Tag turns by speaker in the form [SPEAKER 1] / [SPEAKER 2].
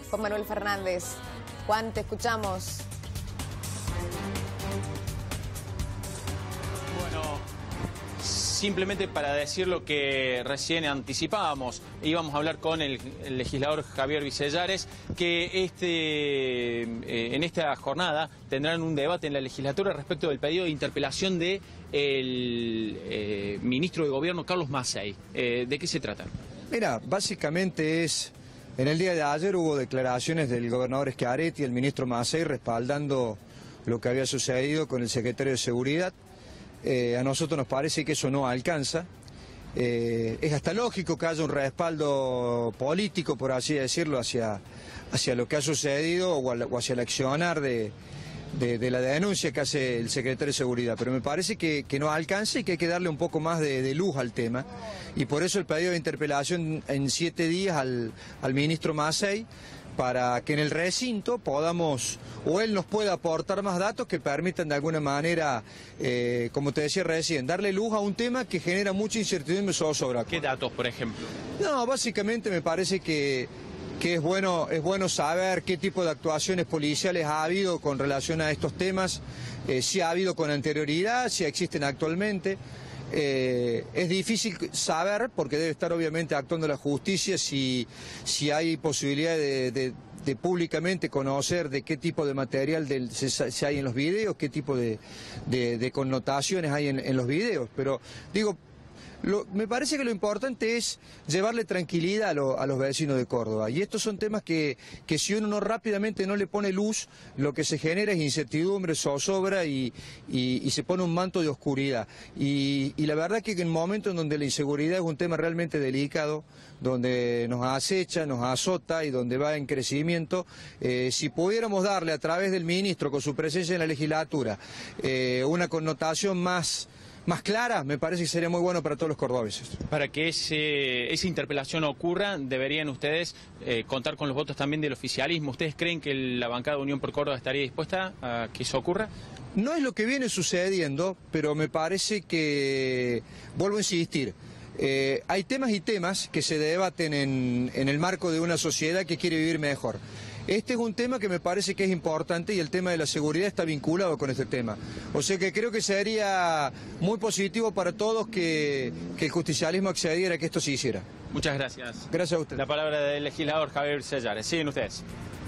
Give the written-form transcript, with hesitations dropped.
[SPEAKER 1] Juan Manuel Fernández. Juan, te escuchamos.
[SPEAKER 2] Bueno, simplemente para decir lo que recién anticipábamos, íbamos a hablar con el legislador Javier Vicellares, que en esta jornada tendrán un debate en la legislatura respecto del pedido de interpelación del ministro de Gobierno, Carlos Macei. ¿De qué se trata?
[SPEAKER 3] Mira, básicamente en el día de ayer hubo declaraciones del gobernador Schiaretti y el ministro Macei respaldando lo que había sucedido con el secretario de Seguridad. A nosotros nos parece que eso no alcanza. Es hasta lógico que haya un respaldo político, por así decirlo, hacia lo que ha sucedido o hacia el accionar de la denuncia que hace el secretario de Seguridad, pero me parece que no alcanza y que hay que darle un poco más de luz al tema, y por eso el pedido de interpelación en 7 días al ministro Macei, para que en el recinto podamos, o él nos pueda aportar más datos que permitan de alguna manera, como te decía recién, darle luz a un tema que genera mucha incertidumbre sobre.
[SPEAKER 2] ¿Qué datos, por ejemplo?
[SPEAKER 3] No, básicamente me parece que es bueno saber qué tipo de actuaciones policiales ha habido con relación a estos temas, si ha habido con anterioridad, si existen actualmente. Es difícil saber, porque debe estar obviamente actuando la justicia, si hay posibilidad de públicamente conocer de qué tipo de material se hay en los videos, qué tipo de connotaciones hay en los videos, pero digo, me parece que lo importante es llevarle tranquilidad a los vecinos de Córdoba, y estos son temas que si uno rápidamente no le pone luz, lo que se genera es incertidumbre, zozobra y se pone un manto de oscuridad, y la verdad que en momentos en donde la inseguridad es un tema realmente delicado, donde nos acecha, nos azota y donde va en crecimiento, si pudiéramos darle a través del ministro, con su presencia en la legislatura, una connotación más clara, me parece que sería muy bueno para todos los cordobeses.
[SPEAKER 2] Para que esa interpelación ocurra, deberían ustedes contar con los votos también del oficialismo. ¿Ustedes creen que la bancada de Unión por Córdoba estaría dispuesta a que eso ocurra?
[SPEAKER 3] No es lo que viene sucediendo, pero me parece que, vuelvo a insistir, hay temas y temas que se debaten en el marco de una sociedad que quiere vivir mejor. Este es un tema que me parece que es importante, y el tema de la seguridad está vinculado con este tema. O sea que creo que sería muy positivo para todos que el justicialismo accediera a que esto se hiciera.
[SPEAKER 2] Muchas gracias.
[SPEAKER 3] Gracias a usted.
[SPEAKER 2] La palabra del legislador Javier Vicellares. Siguen ustedes.